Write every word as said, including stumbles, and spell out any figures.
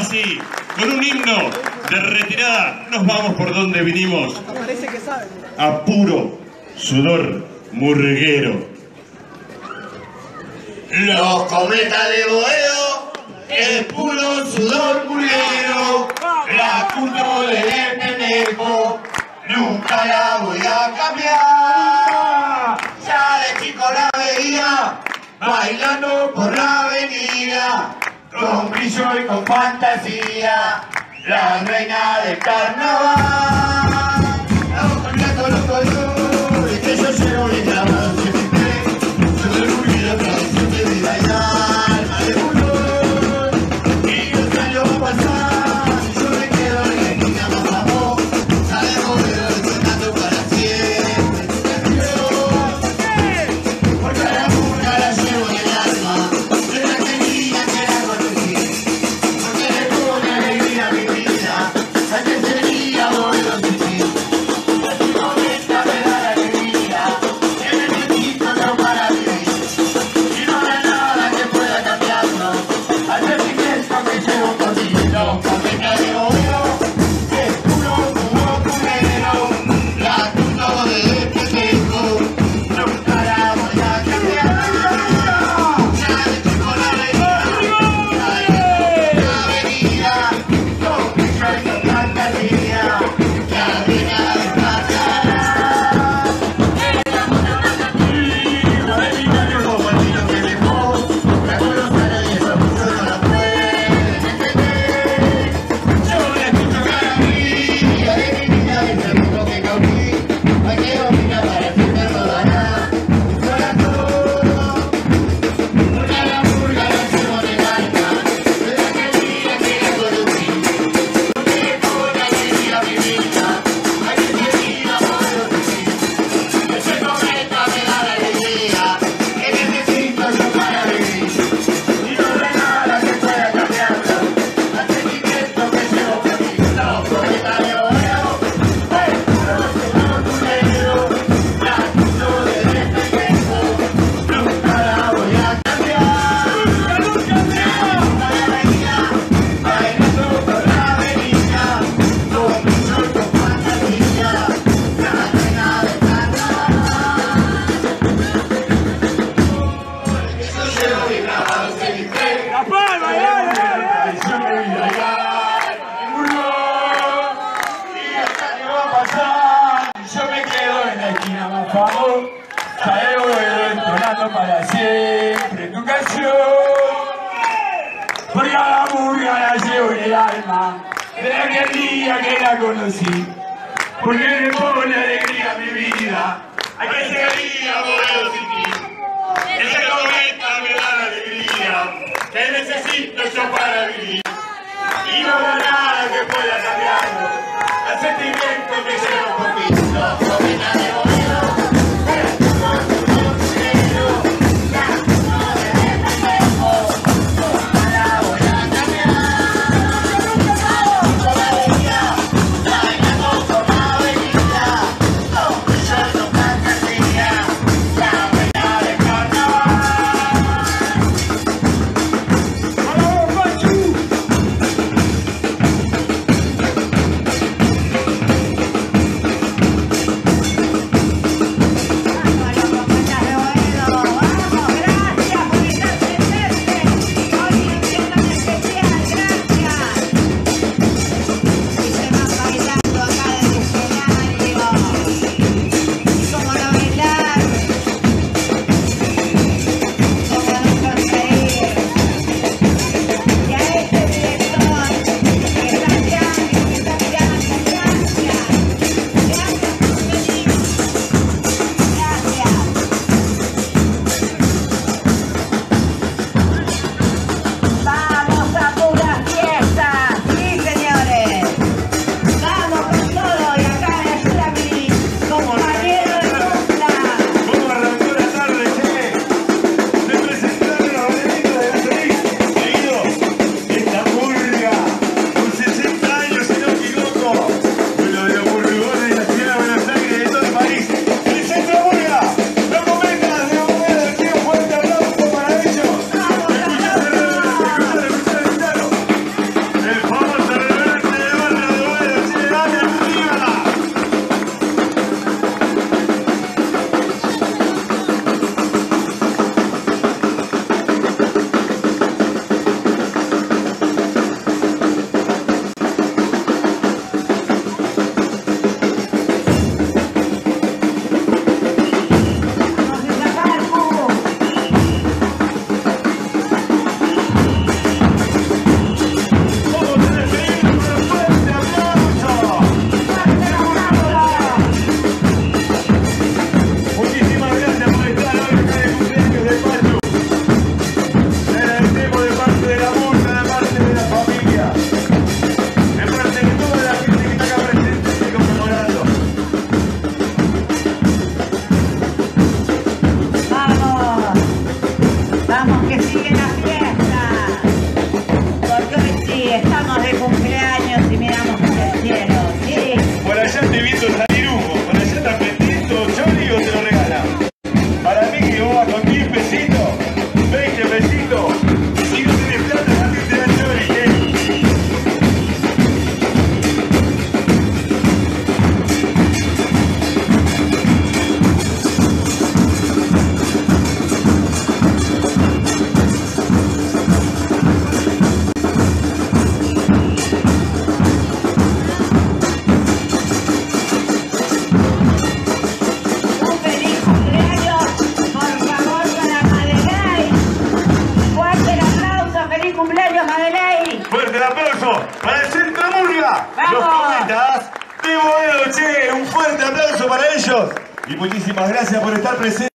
sí, con un himno de retirada, nos vamos por donde vinimos. Parece que sabe. A puro sudor murguero. Los cometas de Boedo es puro sudor murguero. La curto de pendejo nunca la voy a cambiar. Ya de chico la veía bailando por la avenida, con brillo y con fantasía, la reina del carnaval. Los coletos, los colores que yo llevo bien grabados en mi piel, yo de ruido, tradición de vida y alma de color. Y los años van pasando, y yo me quedo en la esquina más famosa de Boedo, sonando para siempre tu canción. Porque a la murga la llevo en el alma, desde aquel día que la conocí. Porque le pone alegría a mi vida, antes sería Boedo sin ti. Y tu cometa me da la alegría que necesito yo para vivir. Y no habrá nada que pueda cambiarlo al sentimiento que llevo contigo. Los cometas de Boedo es puro sudor murguero. La curto de pendejo nunca la voy a cambiar. Ya de chico la veía bailando por la avenida, con brillo y con fantasía, la reina del carnaval. Ella pone una cantina de mi viejo maldito que dejó, la conoceré y eso mucho no la pueden entender. Yo le escucho cada día de mi vida desde el mundo que comí. Ay, que domina para siempre rodará mi corazón. Porque a la murga la llevo en el alma, desde aquel día que la conocí. Porque le pone alegría a mi vida, ay, que sería Boedo sin ti. Ese cometa me da la alegría que necesito yo para vivir. Y no habrá nada que pueda cambiarlo al sentimiento que llevo conmigo. Los cometas de Boedo es puro sudor murguero. La curto de pendejo nunca la voy a cambiar. Nunca la veía bailando por la avenida, con brillo y con fantasía, la reina del carnaval. Eso llevo bien grabado en mi piel. ¡La palma, dale, dale! Tradición de vida y alma de murgo. Y hasta que va a pasar, yo me quedo en la esquina más famosa de Boedo, entonando para siempre tu canción. Porque a la murga la llevo en el alma, desde aquel día que la conocí. Porque le pone alegría a mi vida, ay, que sería Boedo sin ti. Ese cometa me da la alegría que necesito yo para vivir. Y no habrá nada que pueda cambiarlo al sentimiento que llevo por ti. Los cometas de Boedo es puro sudor murguero. La curto de pendejo nunca la voy a cambiar. Nunca la veía bailando por la avenida, con brillo y con fantasía, la reina del carnaval. ¡Vamos, Pachu! los cometas de Boedo, che, un fuerte aplauso para ellos y muchísimas gracias por estar presentes.